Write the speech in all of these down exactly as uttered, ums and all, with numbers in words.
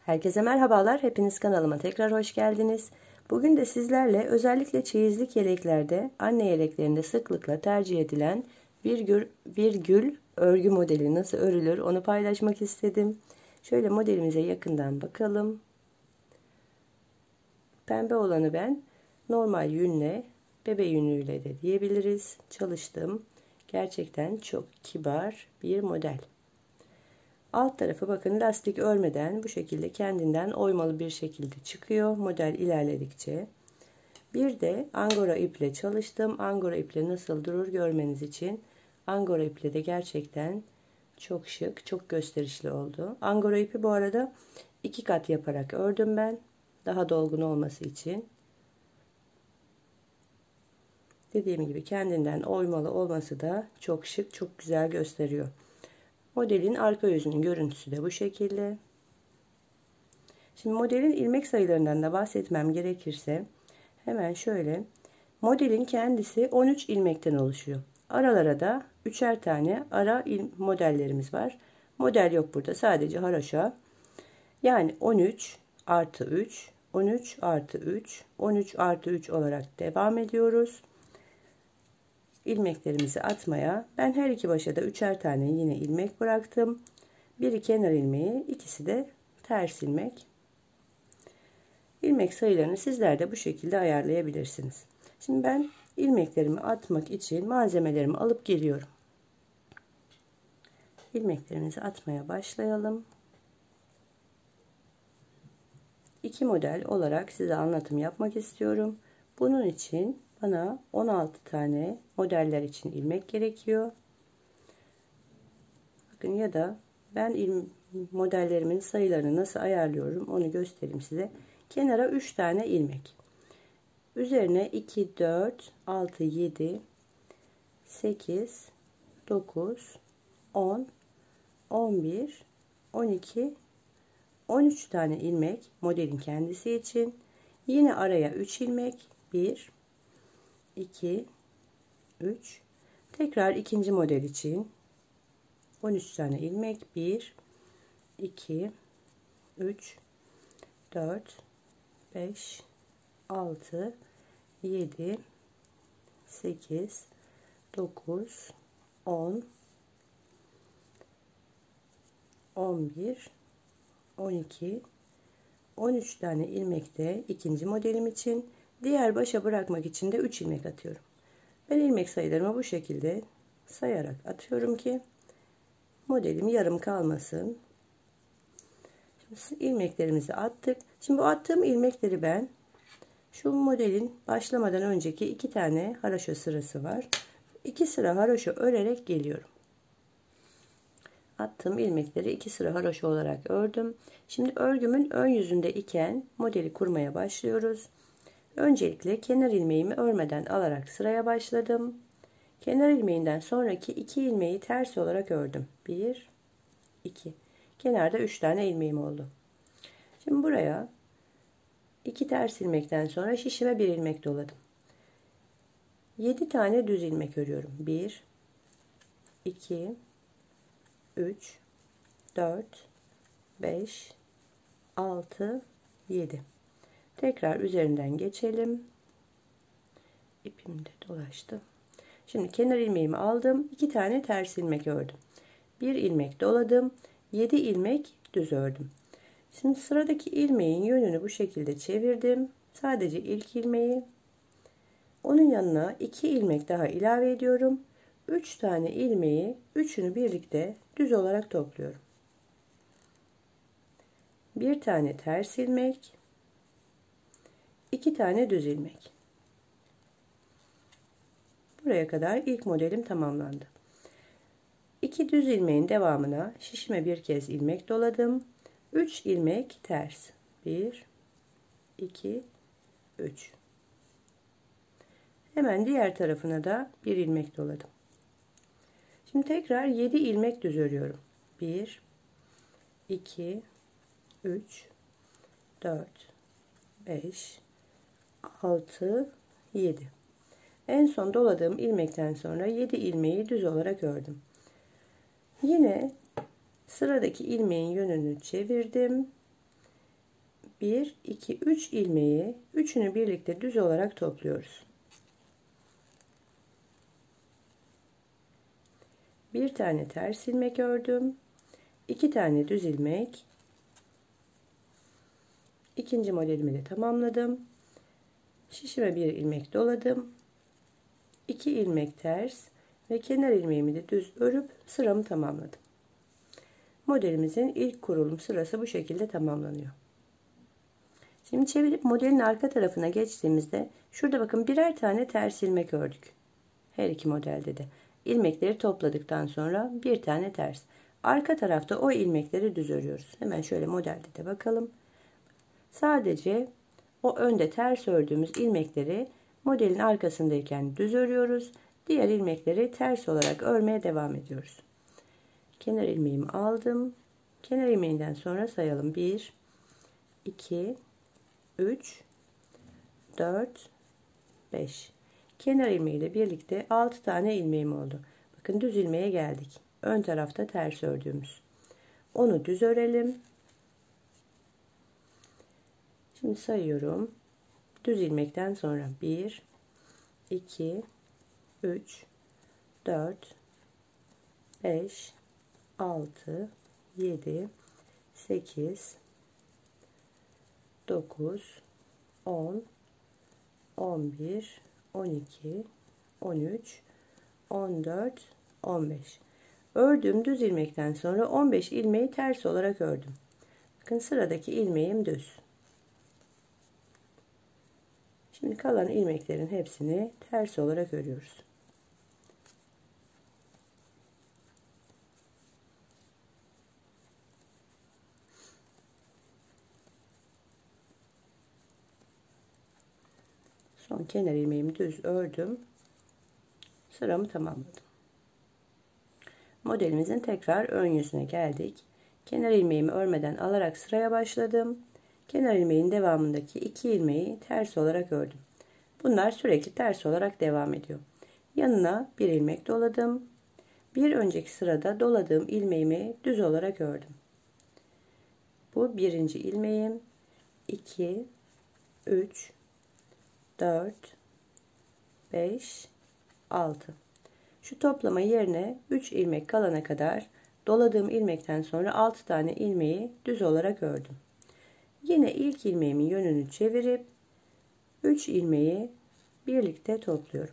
Herkese merhabalar. Hepiniz kanalıma tekrar hoş geldiniz. Bugün de sizlerle özellikle çeyizlik yeleklerde, anne yeleklerinde sıklıkla tercih edilen virgül, virgül örgü modeli nasıl örülür onu paylaşmak istedim. Şöyle modelimize yakından bakalım. Pembe olanı ben normal yünle, bebe yünüyle de diyebiliriz. Çalıştım. Gerçekten çok kibar bir model. Alt tarafı bakın lastik örmeden bu şekilde kendinden oymalı bir şekilde çıkıyor model ilerledikçe. Bir de angora iple çalıştım. Angora iple nasıl durur görmeniz için. Angora iple de gerçekten çok şık, çok gösterişli oldu. Angora ipi bu arada iki kat yaparak ördüm ben. Daha dolgun olması için. Dediğim gibi kendinden oymalı olması da çok şık, çok güzel gösteriyor. Modelin arka yüzünün görüntüsü de bu şekilde. Şimdi modelin ilmek sayılarından da bahsetmem gerekirse hemen şöyle, modelin kendisi on üç ilmekten oluşuyor. Aralara da üçer tane ara modellerimiz var. Model yok burada, sadece haroşa. Yani on üç artı üç, on üç artı üç, on üç artı üç olarak devam ediyoruz. İlmeklerimizi atmaya ben her iki başa da üçer tane yine ilmek bıraktım. Biri kenar ilmeği, ikisi de ters ilmek. İlmek sayılarını sizler de bu şekilde ayarlayabilirsiniz. Şimdi ben ilmeklerimi atmak için malzemelerimi alıp geliyorum. İlmeklerimizi atmaya başlayalım. İki model olarak size anlatım yapmak istiyorum. Bunun için bana on altı tane modeller için ilmek gerekiyor. Bakın, ya da ben modellerimin sayılarını nasıl ayarlıyorum onu göstereyim size. Kenara üç tane ilmek. Üzerine iki, dört, altı, yedi, sekiz, dokuz, on, on bir, on iki, on üç tane ilmek modelin kendisi için. Yine araya üç ilmek. bir, iki, üç. Tekrar ikinci model için on üç tane ilmek. bir, iki, üç, dört, beş, altı, yedi, sekiz, dokuz, on, on bir, on iki, on üç tane ilmek de ikinci modelim için. Diğer başa bırakmak için de üç ilmek atıyorum. Ben ilmek sayılarımı bu şekilde sayarak atıyorum ki modelim yarım kalmasın. Şimdi ilmeklerimizi attık. Şimdi bu attığım ilmekleri ben şu modelin başlamadan önceki iki tane haroşa sırası var. iki sıra haroşa örerek geliyorum. Attığım ilmekleri iki sıra haroşa olarak ördüm. Şimdi örgümün ön yüzünde iken modeli kurmaya başlıyoruz. Öncelikle kenar ilmeğimi örmeden alarak sıraya başladım. Kenar ilmeğinden sonraki iki ilmeği ters olarak ördüm. bir, iki. Kenarda üç tane ilmeğim oldu. Şimdi buraya iki ters ilmekten sonra şişime bir ilmek doladım. yedi tane düz ilmek örüyorum. bir, iki, üç, dört, beş, altı, yedi. Tekrar üzerinden geçelim. İpim de dolaştı. Şimdi kenar ilmeğimi aldım. iki tane ters ilmek ördüm. bir ilmek doladım. yedi ilmek düz ördüm. Şimdi sıradaki ilmeğin yönünü bu şekilde çevirdim. Sadece ilk ilmeği. Onun yanına iki ilmek daha ilave ediyorum. üç tane ilmeği, üçünü birlikte düz olarak topluyorum. bir tane ters ilmek, iki tane düz ilmek. Buraya kadar ilk modelim tamamlandı. iki düz ilmeğin devamına şişime bir kez ilmek doladım. üç ilmek ters. bir, iki, üç. Hemen diğer tarafına da bir ilmek doladım. Şimdi tekrar yedi ilmek düz örüyorum. bir, iki, üç, dört, beş, altı, yedi. En son doladığım ilmekten sonra yedi ilmeği düz olarak ördüm. Yine sıradaki ilmeğin yönünü çevirdim. bir, iki, üç ilmeği üçünü birlikte düz olarak topluyoruz. Bir tane ters ilmek ördüm. iki tane düz ilmek. İkinci modelimi de tamamladım. Şişime bir ilmek doladım. iki ilmek ters ve kenar ilmeğimi de düz örüp sıramı tamamladım. Modelimizin ilk kurulum sırası bu şekilde tamamlanıyor. Şimdi çevirip modelin arka tarafına geçtiğimizde şurada bakın birer tane ters ilmek ördük. Her iki modelde de. İlmekleri topladıktan sonra bir tane ters. Arka tarafta o ilmekleri düz örüyoruz. Hemen şöyle modelde de bakalım. Sadece o önde ters ördüğümüz ilmekleri modelin arkasındayken düz örüyoruz. Diğer ilmekleri ters olarak örmeye devam ediyoruz. Kenar ilmeğimi aldım. Kenar ilmeğinden sonra sayalım. bir, iki, üç, dört, beş. Kenar ilmeği ile birlikte altı tane ilmeğim oldu. Bakın düz ilmeğe geldik. Ön tarafta ters ördüğümüz. Onu düz örelim. Şimdi sayıyorum. Düz ilmekten sonra bir, iki, üç, dört, beş, altı, yedi, sekiz, dokuz, on, on bir, on iki, on üç, on dört, on beş. Ördüğüm düz ilmekten sonra on beş ilmeği ters olarak ördüm. Bakın sıradaki ilmeğim düz. Şimdi kalan ilmeklerin hepsini ters olarak örüyoruz. Son kenar ilmeğimi düz ördüm. Sıramı tamamladım. Modelimizin tekrar ön yüzüne geldik. Kenar ilmeğimi örmeden alarak sıraya başladım. Kenar ilmeğin devamındaki iki ilmeği ters olarak ördüm. Bunlar sürekli ters olarak devam ediyor. Yanına bir ilmek doladım. Bir önceki sırada doladığım ilmeğimi düz olarak ördüm. Bu birinci ilmeğim. iki, üç, dört, beş, altı. Şu toplama yerine üç ilmek kalana kadar doladığım ilmekten sonra altı tane ilmeği düz olarak ördüm. Yine ilk ilmeğimin yönünü çevirip üç ilmeği birlikte topluyorum.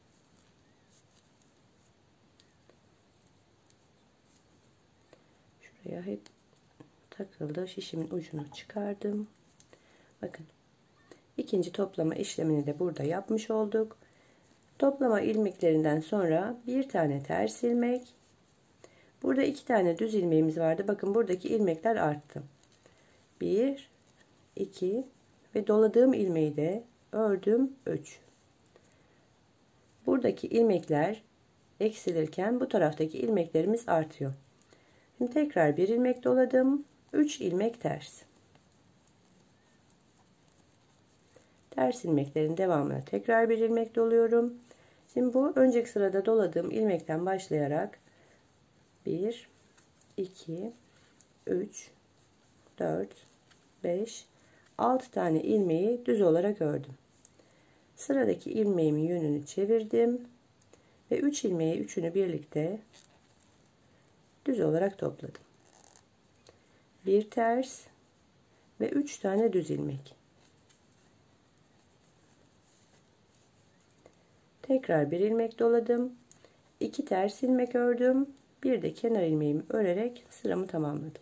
Şuraya hep takıldı. Şişimin ucunu çıkardım. Bakın. İkinci toplama işlemini de burada yapmış olduk. Toplama ilmeklerinden sonra bir tane ters ilmek. Burada iki tane düz ilmeğimiz vardı. Bakın buradaki ilmekler arttı. bir, iki ve doladığım ilmeği de ördüm. üç. Buradaki ilmekler eksilirken bu taraftaki ilmeklerimiz artıyor. Şimdi tekrar bir ilmek doladım. üç ilmek ters. Ters ilmeklerin devamına tekrar bir ilmek doluyorum. Şimdi bu önceki sırada doladığım ilmekten başlayarak bir, iki, üç, dört, beş, altı tane ilmeği düz olarak ördüm. Sıradaki ilmeğimin yönünü çevirdim ve üç ilmeği üçünü birlikte düz olarak topladım. Bir ters ve üç tane düz ilmek. Tekrar bir ilmek doladım. iki ters ilmek ördüm. Bir de kenar ilmeğimi örerek sıramı tamamladım.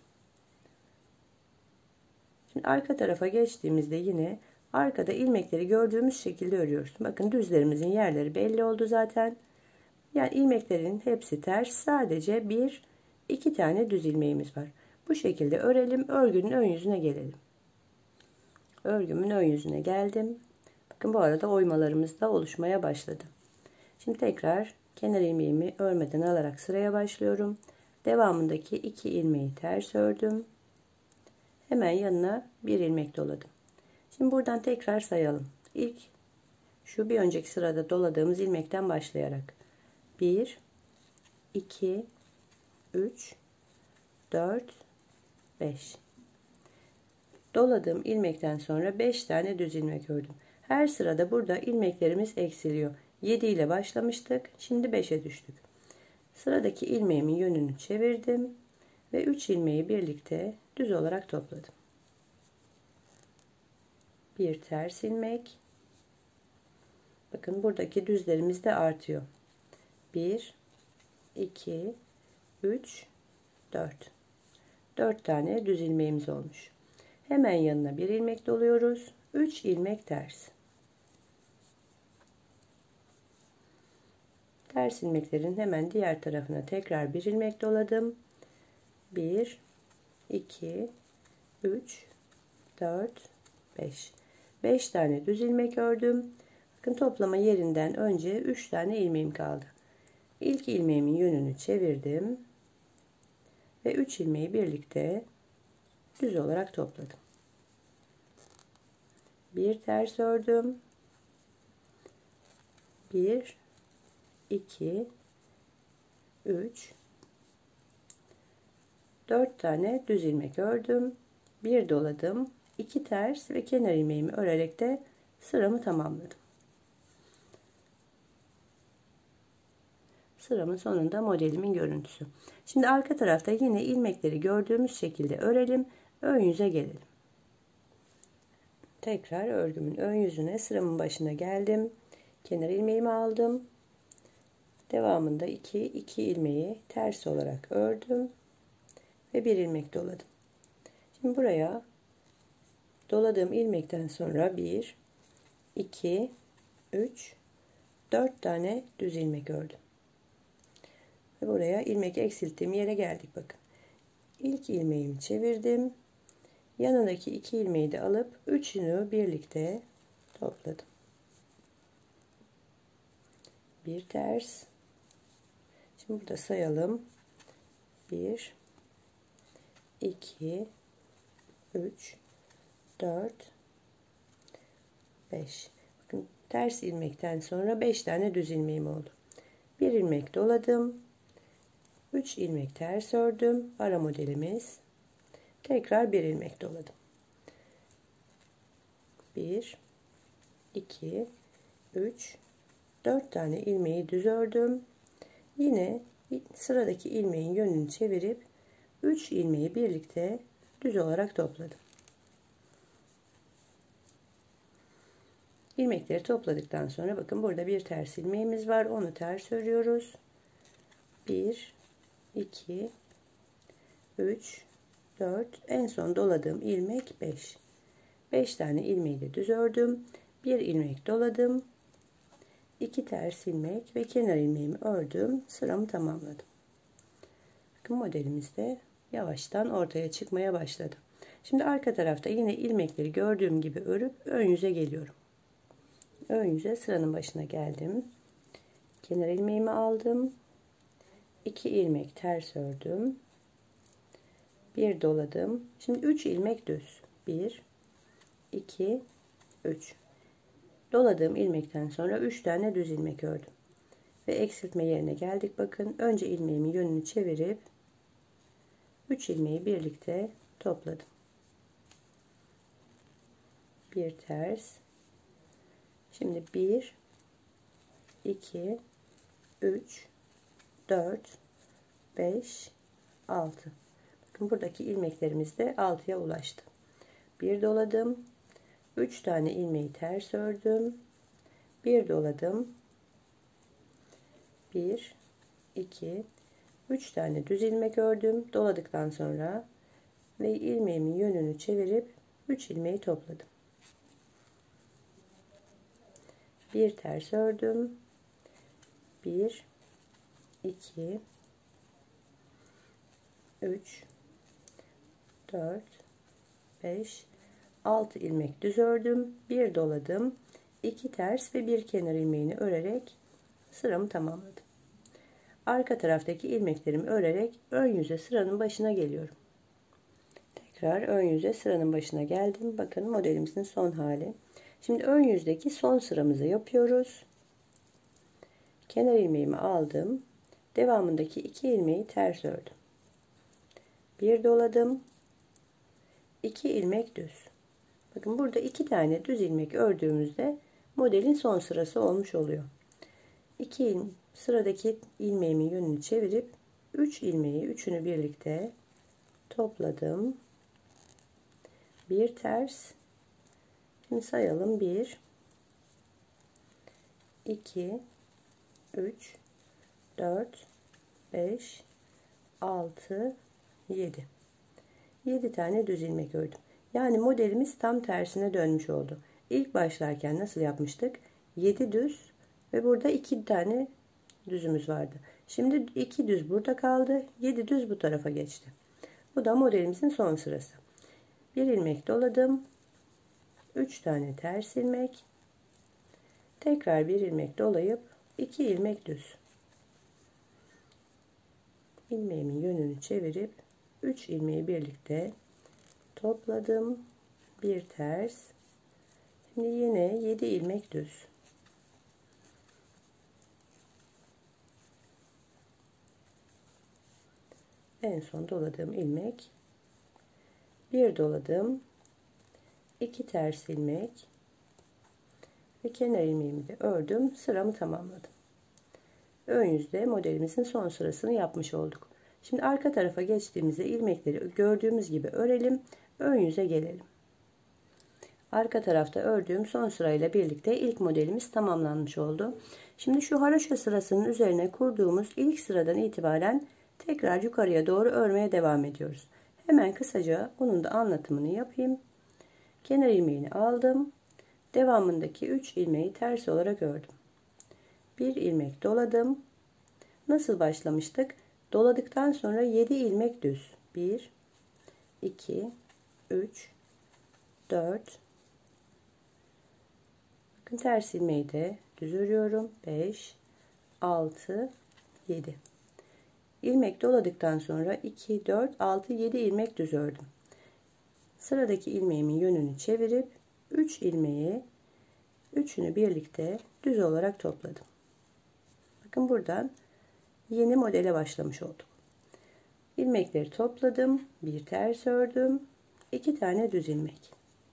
Şimdi arka tarafa geçtiğimizde yine arkada ilmekleri gördüğümüz şekilde örüyoruz. Bakın düzlerimizin yerleri belli oldu zaten. Yani ilmeklerin hepsi ters. Sadece bir, iki tane düz ilmeğimiz var. Bu şekilde örelim. Örgünün ön yüzüne gelelim. Örgümün ön yüzüne geldim. Bakın bu arada oymalarımız da oluşmaya başladı. Şimdi tekrar kenar ilmeğimi örmeden alarak sıraya başlıyorum. Devamındaki iki ilmeği ters ördüm. Hemen yanına bir ilmek doladım. Şimdi buradan tekrar sayalım. İlk şu bir önceki sırada doladığımız ilmekten başlayarak bir, iki, üç, dört, beş. Doladığım ilmekten sonra beş tane düz ilmek ördüm. Her sırada burada ilmeklerimiz eksiliyor. yedi ile başlamıştık. Şimdi beşe düştük. Sıradaki ilmeğimin yönünü çevirdim ve üç ilmeği birlikte düz olarak topladım. Bir ters ilmek. Bakın buradaki düzlerimiz de artıyor. bir, iki, üç, dört. dört tane düz ilmeğimiz olmuş. Hemen yanına bir ilmek doluyoruz. üç ilmek ters. Ters ilmeklerin hemen diğer tarafına tekrar bir ilmek doladım. bir, iki, üç, dört, beş. beş tane düz ilmek ördüm. Bakın toplama yerinden önce üç tane ilmeğim kaldı. İlk ilmeğimin yönünü çevirdim ve üç ilmeği birlikte düz olarak topladım. Bir ters ördüm. bir, iki, üç, dört tane düz ilmek ördüm. Bir doladım. iki ters ve kenar ilmeğimi örerek de sıramı tamamladım. Sıramın sonunda modelimin görüntüsü. Şimdi arka tarafta yine ilmekleri gördüğümüz şekilde örelim. Ön yüze gelelim. Tekrar örgümün ön yüzüne sıramın başına geldim. Kenar ilmeğimi aldım. Devamında iki, iki ilmeği ters olarak ördüm ve bir ilmek doladım. Şimdi buraya doladığım ilmekten sonra bir, iki, üç, dört tane düz ilmek ördüm. Ve buraya ilmek eksilttiğim yere geldik bakın. İlk ilmeğimi çevirdim. Yanındaki iki ilmeği de alıp üçünü birlikte topladım. Bir ters. Şimdi burada sayalım. bir, iki, üç, dört, beş. Bakın ters ilmekten sonra beş tane düz ilmeğim oldu. Bir ilmek doladım. üç ilmek ters ördüm. Ara modelimiz. Tekrar bir ilmek doladım. bir, iki, üç, dört tane ilmeği düz ördüm. Yine sıradaki ilmeğin yönünü çevirip üç ilmeği birlikte düz olarak topladım. İlmekleri topladıktan sonra bakın burada bir ters ilmeğimiz var. Onu ters örüyoruz. bir, iki, üç, dört. En son doladığım ilmek beş. beş tane ilmeği de düz ördüm. bir ilmek doladım. iki ters ilmek ve kenar ilmeğimi ördüm. Sıramı tamamladım. Bakın modelimiz de yavaştan ortaya çıkmaya başladı. Şimdi arka tarafta yine ilmekleri gördüğüm gibi örüp ön yüze geliyorum. Ön yüze sıranın başına geldim. Kenar ilmeğimi aldım. iki ilmek ters ördüm. bir doladım. Şimdi üç ilmek düz. bir, iki, üç. Doladığım ilmekten sonra üç tane düz ilmek ördüm. Ve eksiltme yerine geldik. Bakın önce ilmeğimin yönünü çevirip üç ilmeği birlikte topladım. Bir ters. Şimdi bir, iki, üç, dört, beş, altı. Bakın buradaki ilmeklerimiz de altıya ulaştı. Bir doladım. üç tane ilmeği ters ördüm. Bir doladım. bir, iki, üç tane düz ilmek ördüm. Doladıktan sonra ve ilmeğimin yönünü çevirip üç ilmeği topladım. Bir ters ördüm. bir, iki, üç, dört, beş, altı ilmek düz ördüm. Bir doladım. iki ters ve bir kenar ilmeğini örerek sıramı tamamladım. Arka taraftaki ilmeklerimi örerek ön yüze sıranın başına geliyorum. Tekrar ön yüze sıranın başına geldim. Bakın modelimizin son hali. Şimdi ön yüzdeki son sıramızı yapıyoruz. Kenar ilmeğimi aldım. Devamındaki iki ilmeği ters ördüm. Bir doladım. iki ilmek düz. Bakın burada iki tane düz ilmek ördüğümüzde modelin son sırası olmuş oluyor. iki sıradaki ilmeğimin yönünü çevirip üç ilmeği üçünü birlikte topladım. Bir ters. Şimdi sayalım. bir iki üç dört beş altı yedi. yedi tane düz ilmek ördüm. Yani modelimiz tam tersine dönmüş oldu. İlk başlarken nasıl yapmıştık? yedi düz ve burada iki tane düzümüz vardı. Şimdi iki düz burada kaldı. yedi düz bu tarafa geçti. Bu da modelimizin son sırası. Bir ilmek doladım. üç tane ters ilmek. Tekrar bir ilmek dolayıp iki ilmek düz. İlmeğimin yönünü çevirip üç ilmeği birlikte topladım. Bir ters. Şimdi yine yedi ilmek düz. En son doladığım ilmek, bir doladım, iki ters ilmek ve kenar ilmeğimi de ördüm, sıramı tamamladım. Ön yüzde modelimizin son sırasını yapmış olduk. Şimdi arka tarafa geçtiğimizde ilmekleri gördüğümüz gibi örelim, ön yüze gelelim. Arka tarafta ördüğüm son sırayla birlikte ilk modelimiz tamamlanmış oldu. Şimdi şu haroşa sırasının üzerine kurduğumuz ilk sıradan itibaren tekrar yukarıya doğru örmeye devam ediyoruz. Hemen kısaca bunun da anlatımını yapayım. Kenar ilmeğini aldım. Devamındaki üç ilmeği ters olarak ördüm. Bir ilmek doladım. Nasıl başlamıştık? Doladıktan sonra yedi ilmek düz. bir iki üç dört. Bakın ters ilmeği de düz örüyorum. beş altı yedi. İlmek doladıktan sonra iki dört altı yedi ilmek düz ördüm. Sıradaki ilmeğimin yönünü çevirip üç ilmeği üçünü birlikte düz olarak topladım. Bakın buradan yeni modele başlamış olduk. İlmekleri topladım, bir ters ördüm, iki tane düz ilmek.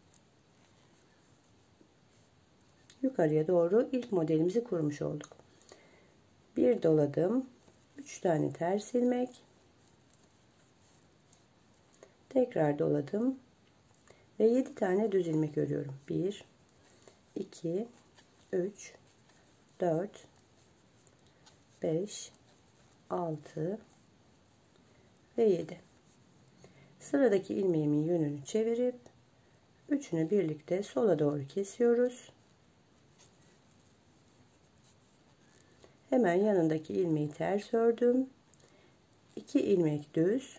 Yukarıya doğru ilk modelimizi kurmuş olduk. Bir doladım, üç tane ters ilmek, tekrar doladım ve yedi tane düz ilmek örüyorum. bir iki üç dört beş altı ve yedi. Sıradaki ilmeğimin yönünü çevirip üçünü birlikte sola doğru kesiyoruz. Hemen yanındaki ilmeği ters ördüm. iki ilmek düz,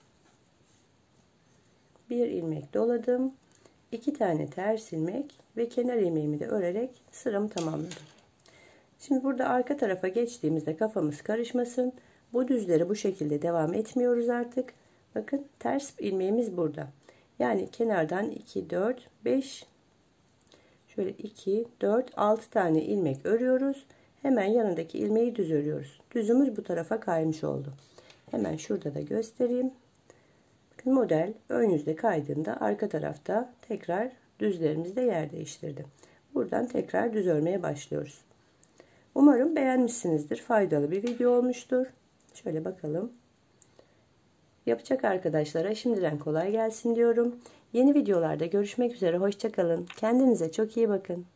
bir ilmek doladım, iki tane ters ilmek ve kenar ilmeğimi de örerek sıramı tamamladım. Şimdi burada arka tarafa geçtiğimizde kafamız karışmasın. Bu düzleri bu şekilde devam etmiyoruz artık. Bakın ters ilmeğimiz burada. Yani kenardan iki dört beş, şöyle iki dört altı tane ilmek örüyoruz. Hemen yanındaki ilmeği düz örüyoruz. Düzümüz bu tarafa kaymış oldu. Hemen şurada da göstereyim. Bakın model ön yüzde kaydığında arka tarafta tekrar düzlerimizde yer değiştirdi. Buradan tekrar düz örmeye başlıyoruz. Umarım beğenmişsinizdir. Faydalı bir video olmuştur. Şöyle bakalım. Yapacak arkadaşlara şimdiden kolay gelsin diyorum. Yeni videolarda görüşmek üzere. Hoşça kalın. Kendinize çok iyi bakın.